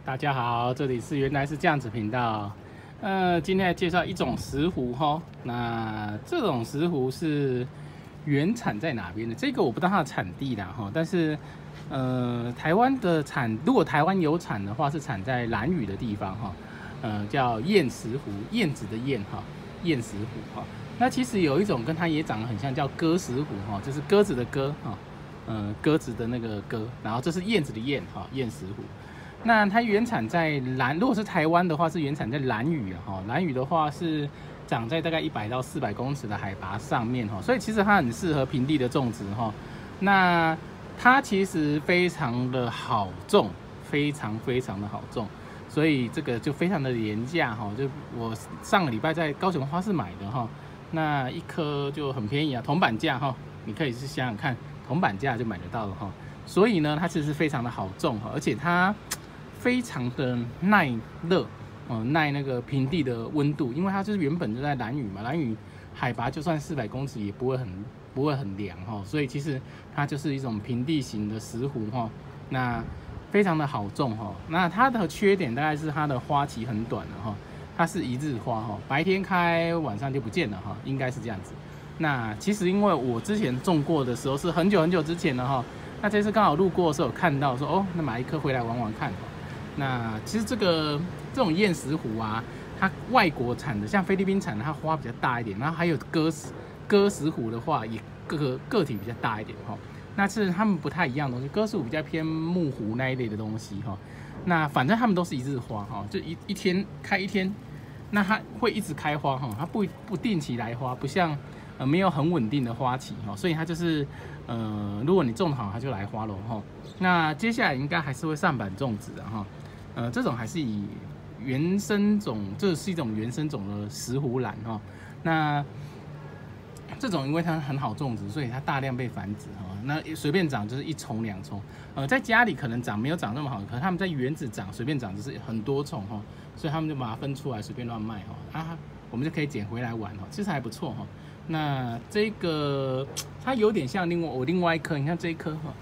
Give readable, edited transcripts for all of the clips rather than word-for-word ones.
大家好，这里是原来是这样子频道。今天来介绍一种石斛哈。那这种石斛是原产在哪边的？这个我不知道它的产地啦哈。但是台湾的如果台湾有产的话，是产在兰屿的地方哈。叫燕石斛，燕子的燕哈，燕石斛哈。那其实有一种跟它也长得很像，叫鸽石斛哈，就是鸽子的鸽哈。鸽子的那个鸽，然后这是燕子的燕哈，燕石斛。那它原产在如果是台湾的话，是原产在兰屿哈。兰屿的话是长在大概100到400公尺的海拔上面哈，所以其实它很适合平地的种植哈。那它其实非常的好种，非常的好种，所以这个就非常的廉价哈。就我上个礼拜在高雄花市买的哈，那一颗就很便宜啊，铜板价哈，你可以去想想看，铜板价就买得到了哈。所以呢，它其实非常的好种哈，而且它非常的耐热，耐那个平地的温度，因为它就是原本就在兰屿嘛，兰屿海拔就算400公尺也不会很凉哈，所以其实它就是一种平地型的石斛哈，那非常的好种哈。那它的缺点大概是它的花期很短了哈，它是一日花哈，白天开晚上就不见了哈，应该是这样子。那其实因为我之前种过的时候是很久之前了哈，那这次刚好路过的时候有看到说那买一颗回来玩玩看。那其实这种燕石斛啊，它外国产的，像菲律宾产的，它花比较大一点，然后还有鸽石斛的话，也个体比较大一点哈。那是它们不太一样的东西，鸽石斛比较偏木斛那一类的东西哈。那反正它们都是一日花哈，就一天开一天，那它会一直开花哈，它不定期来花，不像没有很稳定的花期哈，所以它就是如果你种好，它就来花了哈。那接下来应该还是会上板种植的哈。这种还是以原生种，这是一种原生种的石斛兰哈。那这种因为它很好种植，所以它大量被繁殖哈。那随便长就是1丛2丛，在家里可能没有长那么好，可是他们在园子长随便长就是很多丛哈，所以他们就把它分出来随便乱卖哈。我们就可以捡回来玩哈，其实还不错哈。那这个它有点像我另外一颗，你看这一颗哈，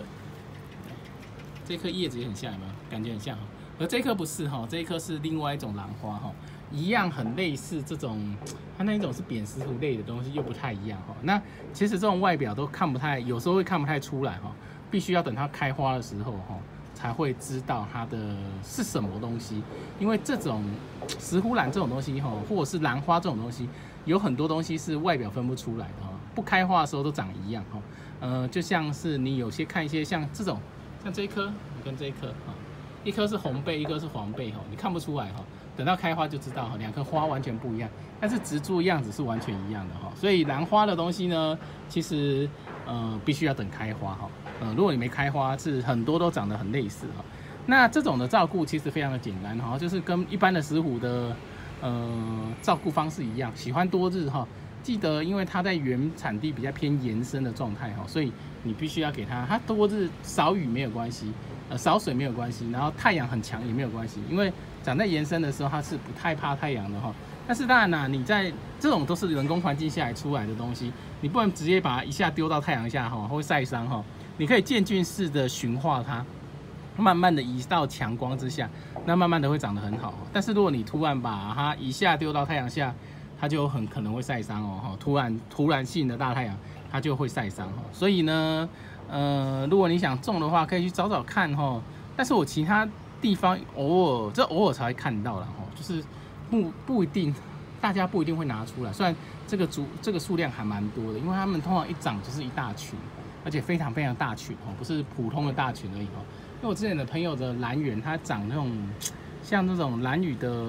这颗叶子也很像，有没有？感觉很像哈。而这颗不是哈，这一颗是另外一种兰花哈，一样很类似这种，它那一种是扁石斛类的东西，又不太一样哈。那其实这种外表都有时候会看不太出来哈，必须要等它开花的时候哈，才会知道它的是什么东西。因为这种石斛兰这种东西哈，或者是兰花这种东西，有很多东西是外表分不出来的哈，不开花的时候都长一样哈。就像是你有些看一些像这种，像这一颗，你跟这一颗哈。一颗是红背，一颗是黄背哈，你看不出来哈，等到开花就知道哈，两颗花完全不一样，但是植株样子是完全一样的哈。所以兰花的东西呢，其实必须要等开花哈。如果你没开花，是很多都长得很类似哈。那这种的照顾其实非常的简单哈，就是跟一般的石斛的照顾方式一样，喜欢多日哈。记得，因为它在原产地比较偏延伸的状态哈，所以你必须要给它多日少雨没有关系，少水没有关系，然后太阳很强也没有关系，因为长在延伸的时候它是不太怕太阳的哈。但是当然啦，你在这种都是人工环境下来出来的东西，你不能直接把它一下丢到太阳下哈，会晒伤哈。你可以渐进式的驯化它，慢慢的移到强光之下，那慢慢的会长得很好。但是如果你突然把它一下丢到太阳下，它就很可能会晒伤哦，突然性的大太阳，它就会晒伤哦。所以呢，如果你想种的话，可以去找找看哈。但是我其他地方偶尔才会看到了哈，就是不一定，大家不一定会拿出来。虽然这个数量还蛮多的，因为它们通常一长就是一大群，而且非常大群哦，不是普通的大群而已哦。因为我之前的朋友的兰园，它长那种像那种兰屿的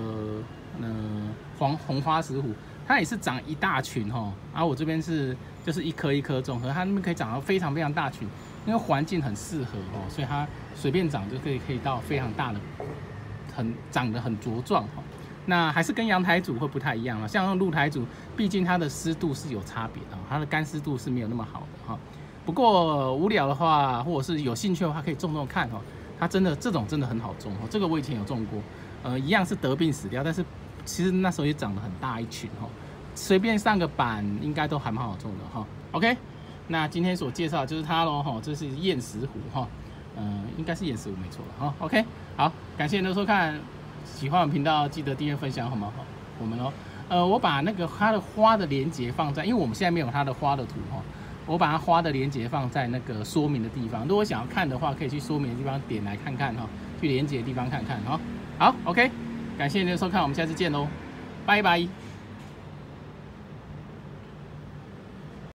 红花石斛，它也是长一大群哈，而我这边就是一颗一颗种，可是它那边可以长到非常大群，因为环境很适合哦，所以它随便长就可以到非常大的，长得很茁壮哈。那还是跟阳台组会不太一样啊，像露台组，毕竟它的湿度是有差别的，它的干湿度是没有那么好的哈。不过无聊的话，或者是有兴趣的话，可以种看哈。它这种真的很好种哦，这个我以前有种过，一样是得病死掉，但是其实那时候也长得很大一群哈，随便上个板应该都还蛮好种的哈。OK， 那今天所介绍就是它咯哈，这是燕石斛哈。 应该是岩石屋没错了哈。OK， 好，感谢您的收看，喜欢我们频道记得订阅分享好吗？我们哦，我把那个它的花的连接放在，因为我们现在没有它的花的图哈，我把它花的连接放在那个说明的地方，如果想要看的话，可以去说明的地方点来看看哈，去连接的地方看看哈。好 ，OK， 感谢您的收看，我们下次见喽，拜拜。